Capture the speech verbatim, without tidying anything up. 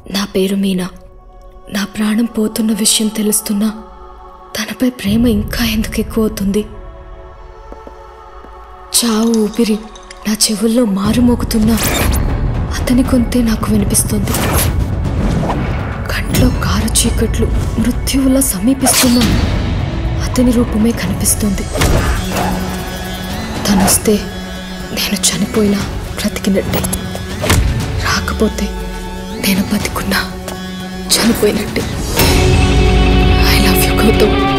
నా పేరు మీనా. నా ప్రాణం పోతున్న విషయం తెలుస్తున్నా తనపై ప్రేమ ఇంకా ఎందుకు ఎక్కువ అవుతుంది? చావు ఊపిరి నా చెవుల్లో మారుమోగుతున్నా అతని గొంతే నాకు వినిపిస్తుంది. కంట్లో కారు చీకట్లు మృత్యువులా సమీపిస్తున్నా అతని రూపమే కనిపిస్తుంది. తనొస్తే నేను చనిపోయినా బ్రతికినట్టే, రాకపోతే నేను బతికున్నా చనిపోయినట్టే. I love you Gautam.